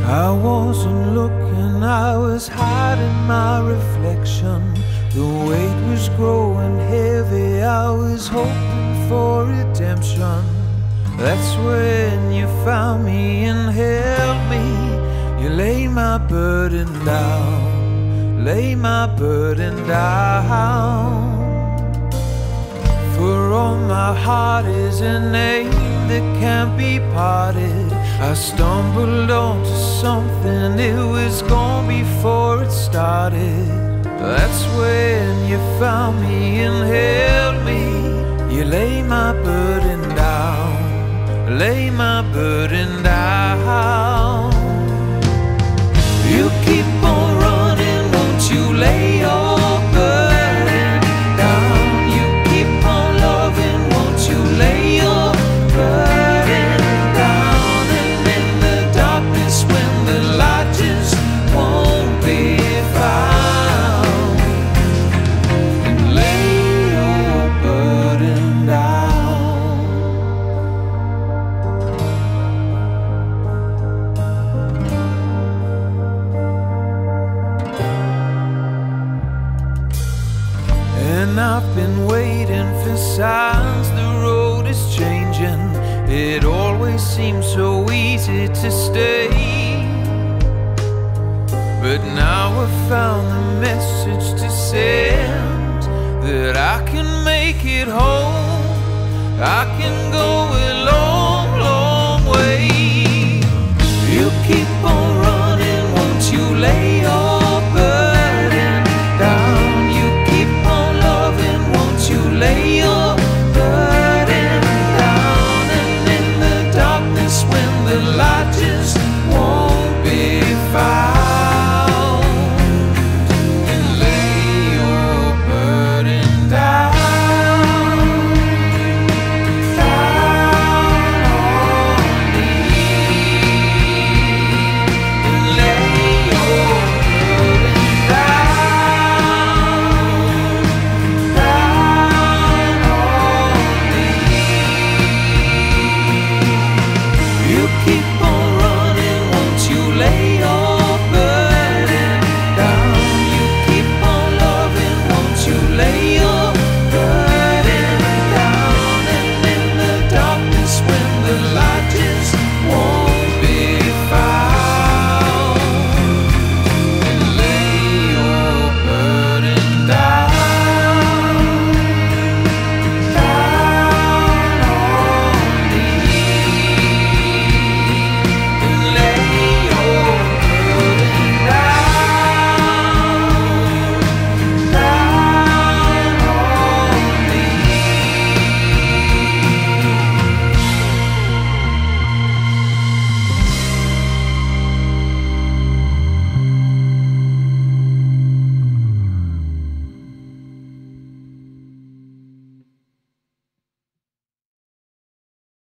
I wasn't looking, I was hiding my reflection. The weight was growing heavy, I was hoping for redemption. That's when you found me and held me. You lay my burden down, lay my burden down. For all my heart is an ache that can't be parted. I stumbled onto something, it was gone before it started. That's when you found me and held me. You lay my burden down, lay my burden down. You keep on running, won't you lay your burden down? You keep on loving, won't you lay your burden down? And in the darkness when the light just won't be found, and lay your burden down. And I've been waiting for signs, the road is changing. It always seems so easy to stay, but now I've found the message to send, that I can make it home. I can go a long, long way.